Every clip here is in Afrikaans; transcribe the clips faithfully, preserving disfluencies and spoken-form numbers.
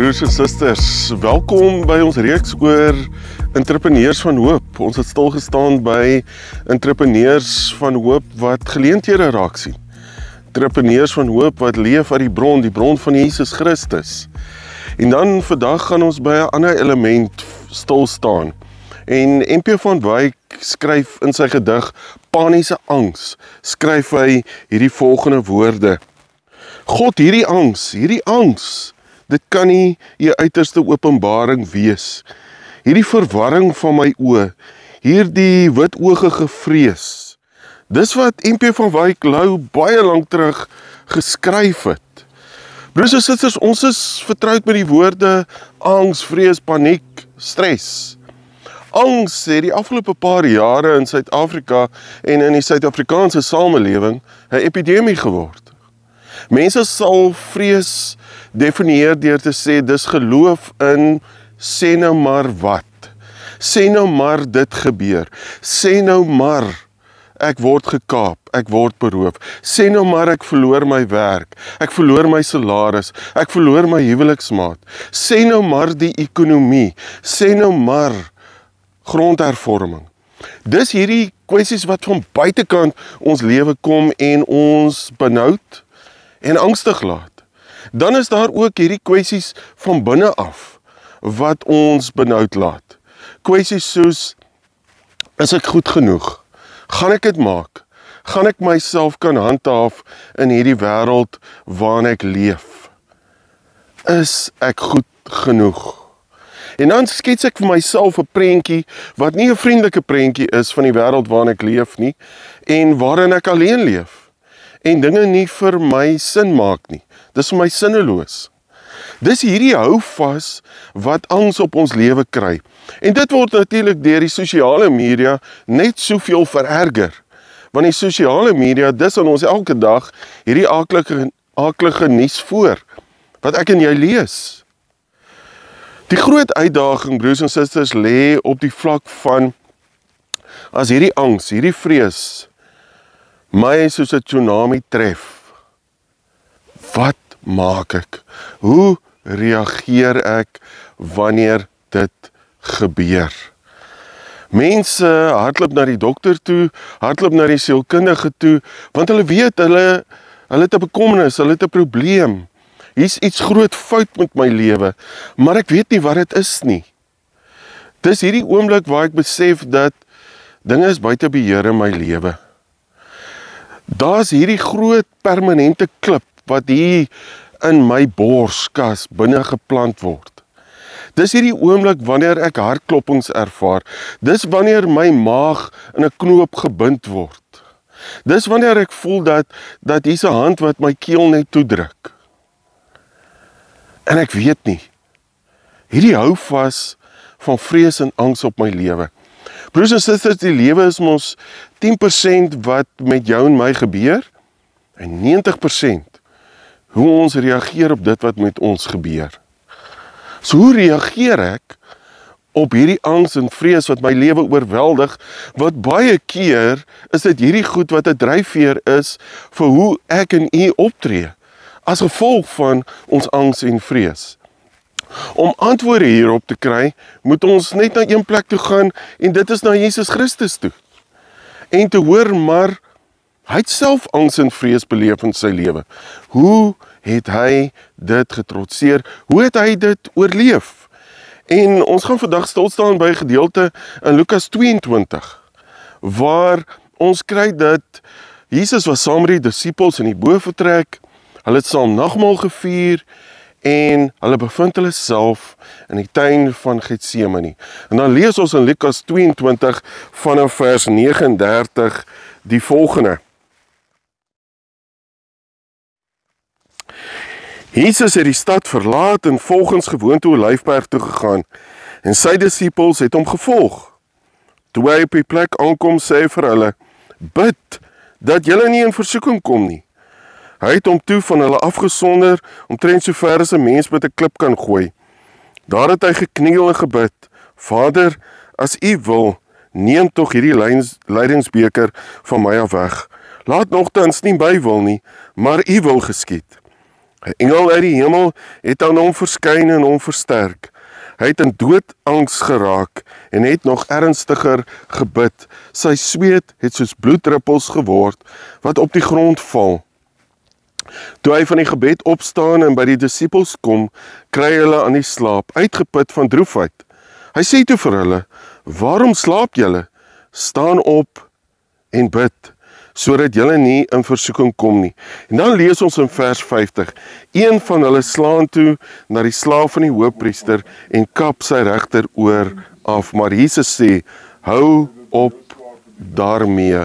broers en susters, welkom by ons reeks oor entrepreneurs van hoop. Ons het stilgestaan by entrepreneurs van hoop wat geleenthede raak sien. Entrepreneurs van hoop wat leef uit die bron, die bron van Jesus Christus. En dan vandag gaan ons by 'n ander element stilstaan. En M P van Wyk skryf in sy gedig Paniese Angs, skryf hy hierdie volgende woorde. God, hierdie angs, hierdie angs, dit kan nie jou uiterste openbaring wees. Hierdie verwarring van my oë, hierdie witoogige vrees. Dis wat M P van Wyk Lou baie lank terug geskryf het. Broers en susters, ons is vertroud met die woorde angs, vrees, paniek, stres. Angs het die afgelope paar jare in Suid-Afrika en in die Suid-Afrikaanse samelewing 'n epidemie geword. Mense sal vrees definieer deur te sê, dis geloof in sê nou maar wat. Sê nou maar dit gebeur. Sê nou maar ek word gekaap, ek word beroof. Sê nou maar ek verloor my werk, ek verloor my salaris, ek verloor my huweliksmaat. Sê nou maar die ekonomie, sê nou maar grondhervorming. Dis hierdie kwessies wat van buitekant ons lewe kom en ons benoud en angstig laat. Dan is daar ook hierdie kwessies van binne af wat ons benoud laat. Kwessies soos, is ek goed genoeg? Gaan ek dit maak? Gaan ek myself kan handhaaf in hierdie wêreld waarin ek leef? Is ek goed genoeg? En dan skets ek vir myself 'n prentjie wat nie 'n vriendelike prentjie is van die wêreld waarin ek leef nie en waarin ek alleen leef en dinge nie vir my sin maak nie. Dis vir my sinneloos. Dis hierdie hou vas wat angs op ons lewe kry. En dit word natuurlik deur die sosiale media net soveel vererger. Want die sosiale media dis aan ons elke dag hierdie aaklige aaklige nuus voor wat ek en jy lees. Die groot uitdaging, broers en susters, lê op die vlak van as hierdie angs, hierdie vrees my soos 'n tsunami tref. Wat maak ek? Hoe reageer ek wanneer dit gebeur? Mense hardloop na die dokter toe, hardloop na die sielkundige toe, want hulle weet, hulle, hulle het 'n bekommernis, hulle het 'n probleem. Hier's iets groot fout met my lewe, maar ek weet nie wat dit is nie. Dis hierdie oomblik waar ek besef dat dinge is buite beheer in my lewe. Daar's hierdie groot permanente klip wat hier in my borskas binne geplant word. Dis hierdie oomblik wanneer ek hartkloppings ervaar. Dis wanneer my maag in 'n knoop gebind word. Dis wanneer ek voel dat, dat hier's 'n hand wat my keel net toedruk. En ek weet nie, hierdie hou vas van vrees en angs op my lewe. Broers en susters, die lewe is mos tien persent wat met jou en my gebeur, en negentig persent hoe ons reageer op dit wat met ons gebeur. So hoe reageer ek op hierdie angs en vrees wat my lewe oorweldig, wat baie keer is dit hierdie goed wat 'n dryfveer is vir hoe ek en u optree, as gevolg van ons angs en vrees. Om antwoorde hierop te kry, moet ons net na een plek toe gaan, en dit is na Jesus Christus toe. En te hoor, maar hy het self angs en vrees beleef in sy lewe. Hoe het hy dit getrotseer? Hoe het hy dit oorleef? En ons gaan vandag stilstaan by 'n gedeelte in Lukas tweeëntwintig, waar ons kry dat Jesus was saam met die disippels in die bofortrek, hulle het saam nagmaal gevier, en hulle bevind hulle self in die tuin van Getsemane. En dan lees ons in Lukas tweeëntwintig vanaf vers nege en dertig die volgende. Jesus het die stad verlaat en volgens gewoonte Olyfberg toe gegaan, en sy disippels het hom gevolg. Toe hy op die plek aankom, sê hy vir hulle, bid, dat julle nie in versoeking kom nie. Hy het hom toe van hulle afgesonder, omtrent so ver as 'n mens met 'n klip kan gooi. Daar het hy gekniel en gebid, Vader, as u wil, neem tog hierdie lydingsbeker van my af weg. Laat nogtans nie my wil nie, maar u wil geskied. 'n engel uit die hemel het aan hom verskyn en hom versterk. Hy het in doodangs geraak en het nog ernstiger gebid. Sy sweet het soos bloeddruppels geword wat op die grond val. Toe hy van die gebed opstaan en by die disippels kom, kry hulle aan die slaap, uitgeput van droefheid. Hy sê toe vir hulle, waarom slaap julle? Staan op en bid, sodat julle nie in versoeking kom nie. En dan lees ons in vers vyftig, een van hulle slaan toe na die slaaf van die hoofpriester en kap sy regteroor af, maar Jesus sê, hou op daarmee.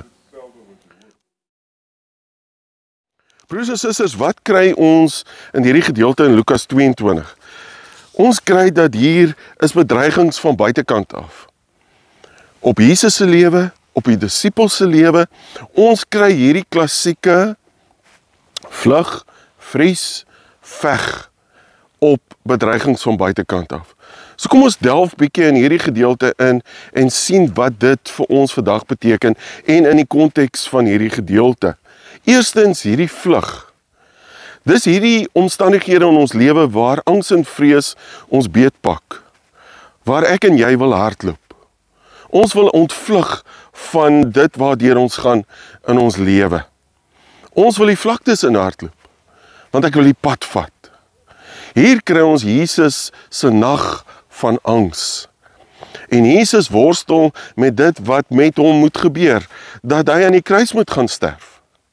Broers en susters, wat kry ons in hierdie gedeelte in Lukas tweeëntwintig? Ons kry dat hier is bedreigings van buitekant af. Op Jesus se lewe, op die disippels se lewe, ons kry hierdie klassieke vlug, vries, veg op bedreigings van buitekant af. So kom ons delf bietjie in hierdie gedeelte in en sien wat dit vir ons vandag beteken en in die konteks van hierdie gedeelte. Eerstens hierdie vlug. Dis hierdie omstandighede in ons lewe waar angs en vrees ons beetpak. Waar ek en jy wil hardloop. Ons wil ontvlug van dit waardeur ons gaan in ons lewe. Ons wil die vlaktes in hardloop, want ek wil die pad vat. Hier kry ons Jesus se nag van angs. En Jesus worstel met dit wat met hom moet gebeur, dat hy aan die kruis moet gaan sterf.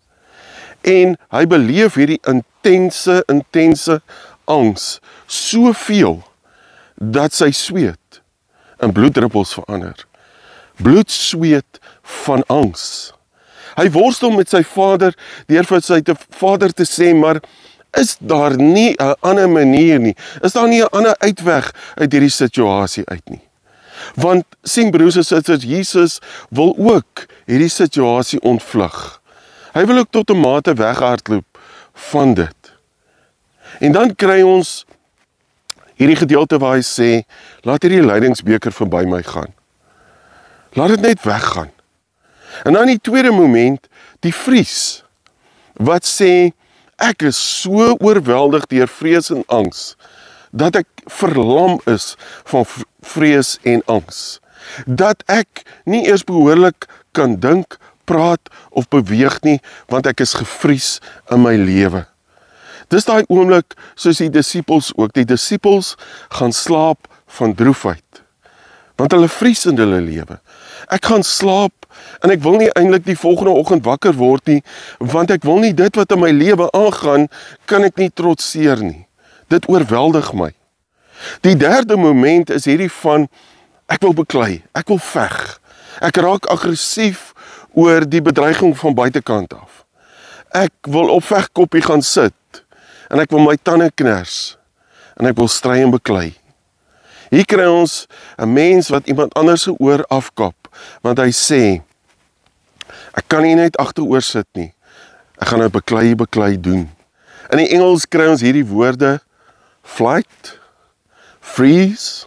En hy beleef hierdie intense, intense angs, soveel, dat sy sweet in bloeddruppels verander. Bloedsweet van angs. Hy worstel met sy vader, deur vir sy te, vader te sê, maar is daar nie 'n ander manier nie? Is daar nie 'n ander uitweg uit hierdie situasie uit nie? Want, sien broers en susters, Jesus wil ook hierdie situasie ontvlug. Hy wil ook tot 'n mate weghardloop van dit. En dan kry ons hierdie gedeelte waar hy sê, laat hierdie lydingsbeker verby my gaan. Laat dit net weggaan. En dan die tweede moment, die vries, wat sê, ek is so oorweldig deur vrees en angs, dat ek verlam is van vrees en angs. Dat ek nie eers behoorlik kan dink, praat of beweeg nie, want ek is gevries in my lewe. Dis daai oomblik, soos die disippels ook, die disippels gaan slaap van droefheid, want hulle vries in hulle lewe. Ek gaan slaap, en ek wil nie eintlik die volgende oggend wakker word nie, want ek wil nie dit wat in my lewe aangaan, kan ek nie trotseer nie. Dit oorweldig my. Die derde moment is hierdie van, ek wil beklei, ek wil veg. Ek raak aggressief oor die bedreiging van buitekant af. Ek wil op vegkoppie gaan sit, en ek wil my tande kners, en ek wil stry en beklei. Hier kry ons 'n mens wat iemand anders se oor afkap, want hy sê, ek kan nie net agteroor sit nie, ek gaan nou beklei, beklei doen. In die Engels kry ons hierdie woorde, flight, freeze,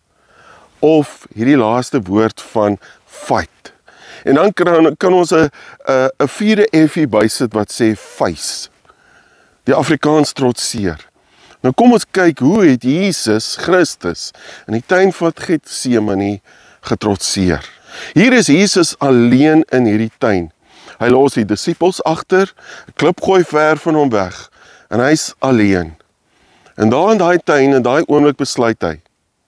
of hierdie laaste woord van fight. En dan kan, kan ons 'n 'n vierde F bysit wat sê face. Die Afrikaans trotseer. Nou kom ons kyk hoe het Jesus Christus in die tuin van Getsemane getrotseer. Hier is Jesus alleen in hierdie tuin. Hy los die disippels agter, 'n klip gooi ver van hom weg, en hy's alleen. En daar in daai tuin, in daai oomblik besluit hy,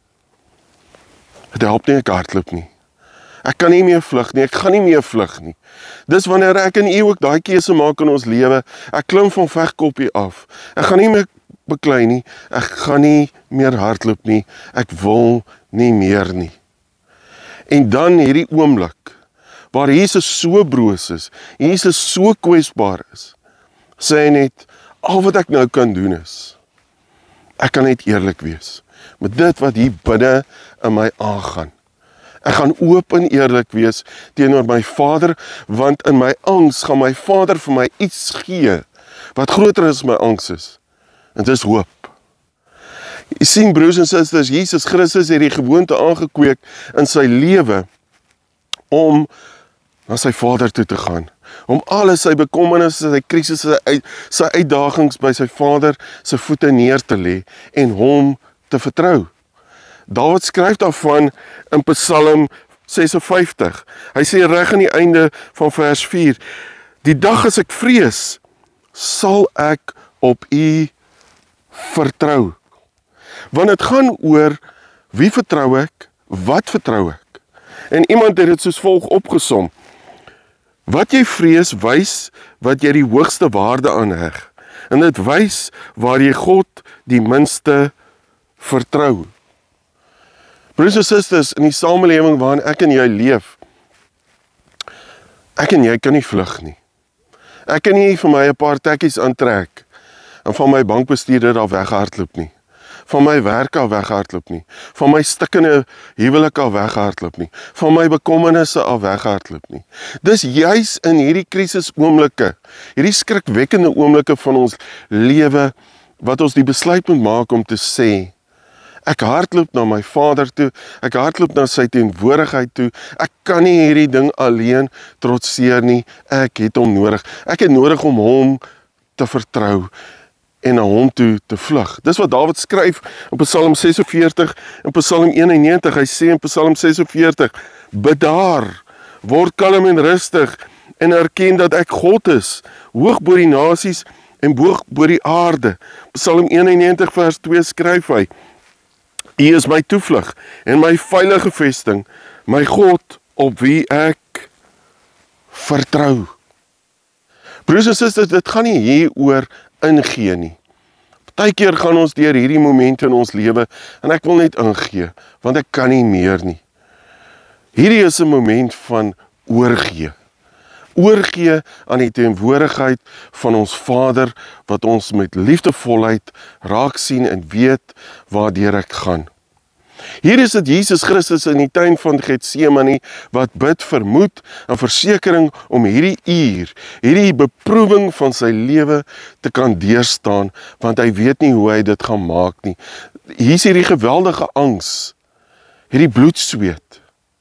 dit help nie ek hardloop nie. Ek kan nie meer vlug nie, ek gaan nie meer vlug nie. Dis wanneer ek en u ook daai keuse maak in ons lewe, ek klim van vegkoppie af. Ek gaan nie meer beklei nie, ek gaan nie meer hardloop nie, ek wil nie meer nie. En dan hierdie oomblik, waar Jesus so broos is, Jesus so kwesbaar is, sê hy net, al wat ek nou kan doen is, ek kan net eerlik wees, met dit wat hier binne in my aangaan. Ek gaan oop en eerlik wees teenoor my Vader, want in my angs gaan my Vader vir my iets gee, wat groter as my angs is. En dit is hoop. Jy sien broers en susters, Jesus Christus het die gewoonte aangekweek in sy lewe, om na sy Vader toe te gaan, om alles sy bekommernisse, sy krisisse, sy, sy uitdagings by sy Vader sy voete neer te lê en hom te vertrou. Dawid skryf daarvan in Psalm ses en vyftig. Hy sê reg aan die einde van vers vier, die dag as ek vrees, sal ek op U vertrou. Want dit gaan oor wie vertrou ek, wat vertrou ek. En iemand het dit soos volg opgesom. Wat jy vrees, wys wat jy die hoogste waarde aanheg. En dit wys waar jy God die minste vertrou. Broers en susters, in die samelewing waarin ek en jy leef, ek en jy kan nie vlug nie. Ek kan nie vir my 'n paar tekkies aantrek en van my bankbestuurder af weghardloop nie. Van my werk af weghardloop nie. Van my stikkende huwelik af weghardloop nie. Van my bekommernisse af weghardloop nie. Dis juis in hierdie krisis oomblikke, hierdie skrikwekkende oomblikke van ons lewe, wat ons die besluit moet maak om te sê, ek hardloop na my Vader toe, ek hardloop na sy teenwoordigheid toe, ek kan nie hierdie ding alleen trotseer nie, ek het hom nodig. Ek het nodig om hom te vertrou en na hom toe te vlug. Dis wat Dawid skryf in Psalm ses en veertig en Psalm eenennegentig. Hy sê in Psalm ses en veertig, bedaar, word kalm en rustig en erken dat ek God is, hoog bo die nasies en hoog bo die aarde. Psalm eenennegentig vers twee skryf hy, U is my toevlug en my veilige vesting, my God op wie ek vertrou. Broers en susters, dit gaan nie hier oor ingee nie. Partykeer gaan ons deur hierdie momente in ons lewe en ek wil net ingee, want ek kan nie meer nie. Hierdie is 'n moment van oorgee. Oorgee aan die teenwoordigheid van ons Vader, wat ons met liefdevolheid raak sien en weet waardeur ek gaan. Hier is dit Jesus Christus in die tuin van Getsemane wat bid vir moed en versekering om hierdie uur, hierdie beproewing van sy lewe te kan deurstaan, want hy weet nie hoe hy dit gaan maak nie. Hier is hierdie geweldige angs, hierdie bloedsweet.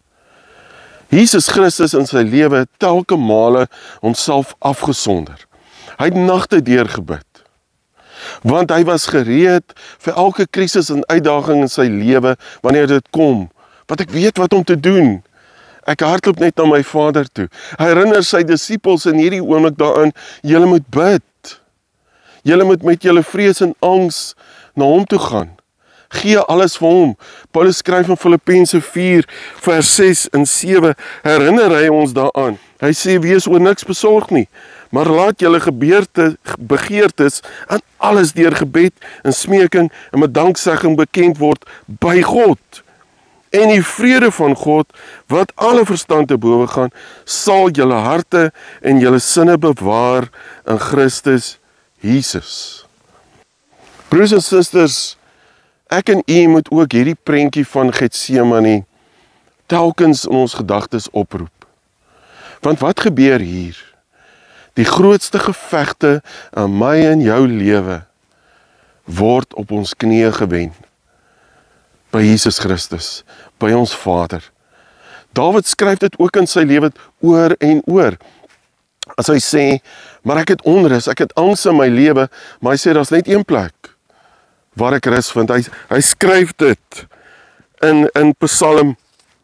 Jesus Christus in sy lewe telke male homself afgesonder. Hy het nagte deurgebid, want hy was gereed vir elke krisis en uitdaging in sy lewe wanneer dit kom, want ek weet wat om te doen. Ek hardloop net na my Vader toe. Hy herinner sy disippels in hierdie oomblik daaraan, julle moet bid. Julle moet met julle vrees en angs na hom toe gaan. Gee alles vir hom. Paulus skryf in Filippense vier vers ses en sewe, herinner hy ons daaraan. Hy sê, wees oor niks besorg nie, maar laat julle gebeurte, begeertes aan alles deur gebed en smeking en met danksegging bekend word by God. En die vrede van God, wat alle verstand te bowe gaan, sal julle harte en julle sinne bewaar in Christus Jesus. Broers en susters, ek en u moet ook hierdie prentjie van Getsemane telkens in ons gedagtes oproep. Want wat gebeur hier? Die grootste gevegte in my en jou lewe word op ons knieë gewen. By Jesus Christus, by ons Vader. Dawid skryf dit ook in sy lewe oor en oor. As hy sê, maar ek het onrus, ek het angs in my lewe, maar hy sê, daar's net een plek waar ek rus vind. Hy, hy skryf dit in, in Psalm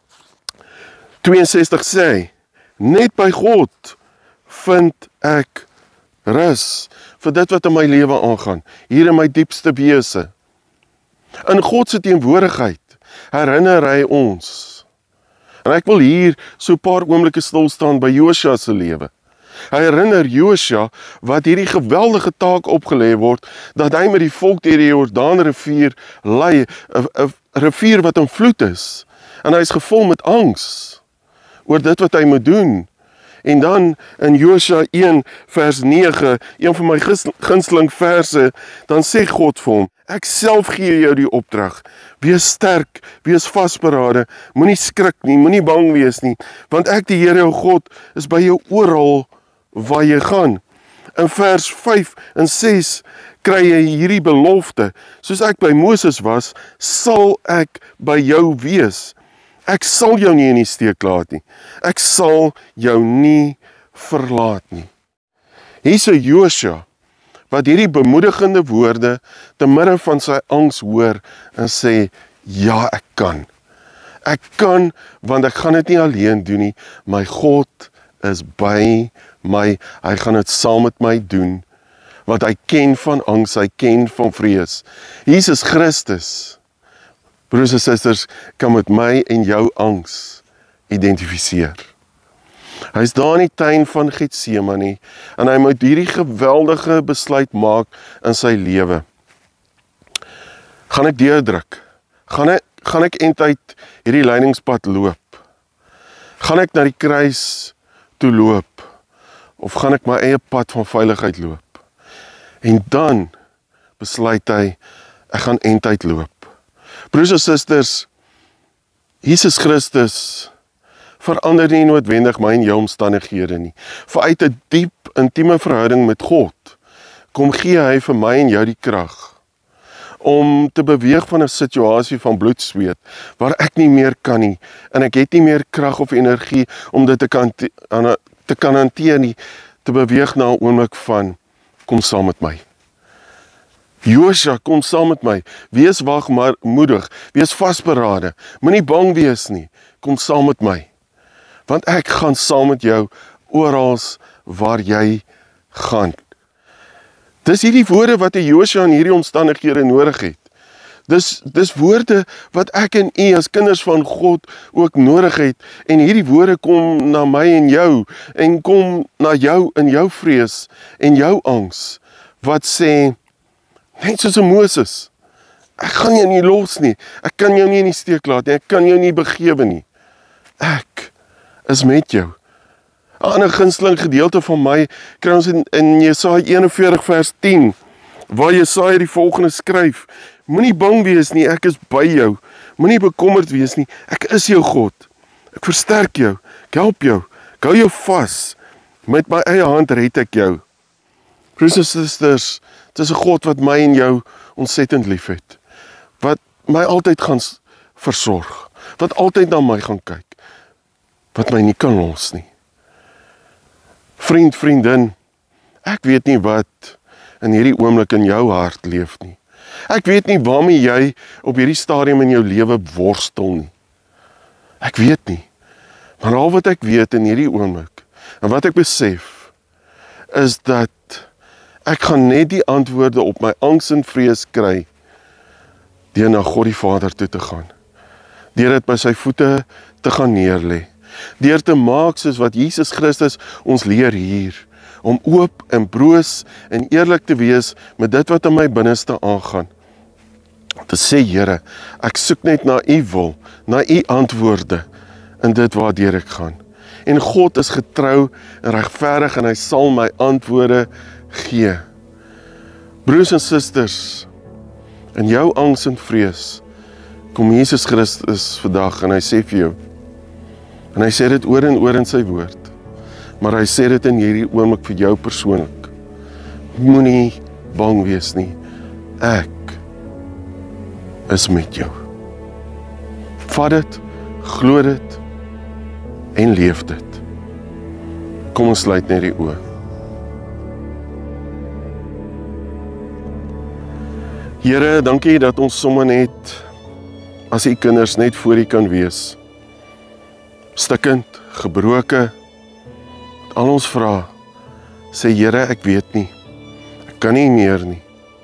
twee en sestig sê, net by God vind ek rus vir dit wat in my lewe aangaan, hier in my diepste wese. In God se teenwoordigheid herinner hy ons. En ek wil hier so 'n paar oomblikke stil staan by Josua se lewe. Hy herinner Josua wat hierdie geweldige taak opgelê word, dat hy met die volk deur die Jordaanrivier lei, 'n rivier wat in vloed is. En hy is gevul met angs oor dit wat hy moet doen. En dan in Josua een vers nege, een van my gunsteling verse, dan sê God vir hom, ek self gee jou die opdrag, wees sterk, wees vasberade, moenie skrik nie, moenie bang wees nie, want ek die Here jou God is by jou oral waar jy gaan. In vers vyf en ses kry jy hierdie belofte, soos ek by Moses was, sal ek by jou wees. Ek sal jou nie in die steek laat nie. Ek sal jou nie verlaat nie. Hier's 'n Josua wat hierdie bemoedigende woorde te midde van sy angs hoor en sê, ja, ek kan. Ek kan, want ek gaan dit nie alleen doen nie. My God is by my, hy gaan dit saam met my doen, want hy ken van angs, hy ken van vrees. Jesus Christus, broers en susters, kan met my en jou angs identifiseer. Hy is daar in die tuin van Getsemane en hy moet hierdie geweldige besluit maak in sy lewe. Gaan ek deurdruk? Gaan ek, gaan ek eintlik hierdie lydingspad loop? Gaan ek na die kruis toe loop? Of gaan ek my eie pad van veiligheid loop? En dan besluit hy, ek gaan eintlik loop. Broers en susters, Jesus Christus verander nie noodwendig my en jou omstandighede nie. Vanuit 'n diep, intieme verhouding met God, kom gee hy vir my en jou die krag om te beweeg van 'n situasie van bloedsweet, waar ek nie meer kan nie, en ek het nie meer krag of energie om dit te kan, te kan hanteer nie, te beweeg na 'n oomblik van, kom saam met my. Josua, kom saam met my, wees wagmoedig, wees vasberade, moenie bang wees nie, kom saam met my, want ek gaan saam met jou oral waar jy gaan. Dis hierdie woorde wat 'n Josua in hierdie omstandighede nodig het. Dis, dis woorde wat ek en u as kinders van God ook nodig het, en hierdie woorde kom na my en jou, en kom na jou in jou vrees en jou angs, wat sê, net soos 'n Moses, ek gaan jou nie los nie, ek kan jou nie in die steek laat nie, ek kan jou nie begewe nie, ek is met jou. 'n Ander gunsteling gedeelte van my kry ons in, in Jesaja eenenveertig vers tien, waar Jesaja die volgende skryf, moenie bang wees nie, ek is by jou, moenie bekommerd wees nie, ek is jou God, ek versterk jou, ek help jou, ek hou jou vas, met my eie hand red ek jou. Broers en susters, dit is 'n God wat my en jou ontsettend lief het, wat my altyd gaan versorg, wat altyd na my gaan kyk, wat my nie kan los nie. Vriend, vriendin, ek weet nie wat in hierdie oomblik in jou hart leef nie. Ek weet nie waarmee jy op hierdie stadium in jou lewe worstel nie. Ek weet nie, maar al wat ek weet in hierdie oomblik, en wat ek besef, is dat ek gaan net die antwoorde op my angs en vrees kry, deur na God die Vader toe te gaan, deur dit by sy voete te gaan neerlê, deur te maak soos wat Jesus Christus ons leer hier, om oop en broos en eerlik te wees met dit wat in my binneste aangaan. Te sê, Here, ek soek net na u wil, na u antwoorde in dit waardeur ek gaan. En God is getrou en regverdig en hy sal my antwoorde gee. Broers en susters, in jou angs en vrees, kom Jesus Christus vandag en hy sê vir jou, en hy sê dit oor en oor in sy woord, maar hy sê dit in hierdie oomblik vir jou persoonlik, moenie bang wees nie, ek is met jou. Vat dit, glo dit en leef dit. Kom ons sluit net die oë. Here, dankie dat ons sommer net as u kinders net voor u kan wees. Stikkend, gebroke, al ons vra, sê Here, ek weet nie, ek kan nie meer nie.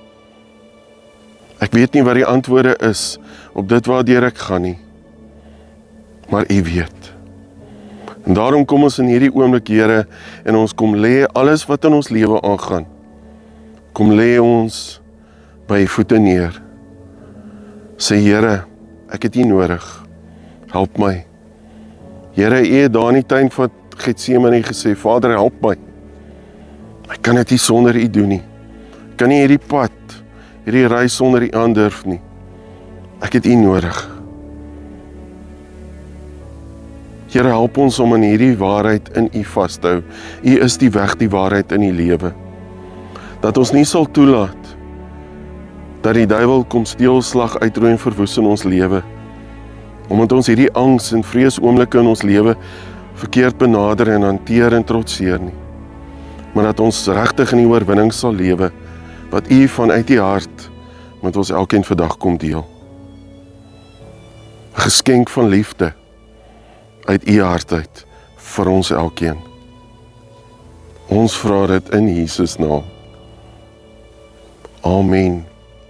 Ek weet nie wat die antwoorde is op dit waardeur ek gaan nie, maar u weet. En daarom kom ons in hierdie oomblik, Here, en ons kom lê alles wat in ons lewe aangaan. Kom lê ons by u voete neer. Sê Here, ek het u nodig. Help my. Here, u het daar in die tuin van Getsemane gesê, Vader, help my. Ek kan dit nie sonder u doen nie. Ek kan nie hierdie pad, hierdie reis sonder u aandurf nie. Ek het u nodig. Here, help ons om in hierdie waarheid in u vas te hou. U is die weg, die waarheid in die lewe. Dat ons nie sal toelaat dat die duiwel kom steel, slag, uitroei en verwoes in ons lewe. Omdat ons hierdie angs en vrees oomblikke in ons lewe verkeerd benader en hanteer en trotseer nie, maar dat ons regtig in die oorwinning sal lewe, wat U vanuit die hart met ons elkeen vandag kom deel. 'n Geskenk van liefde uit U hart uit vir ons elkeen. Ons vra dit in Jesus naam. Amen.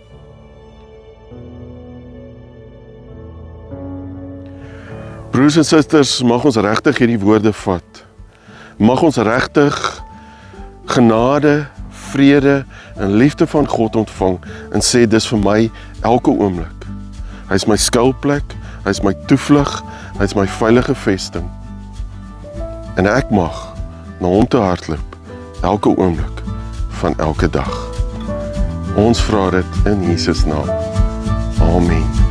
Broers en susters, mag ons regtig hierdie woorde vat. Mag ons regtig genade, vrede en liefde van God ontvang en sê dis vir my elke oomblik. Hy is my skuilplek, hy is my toevlug, hy is my veilige vesting. En ek mag na hom toe hardloop elke oomblik van elke dag. Ons vra dit in Jesus naam. Amen.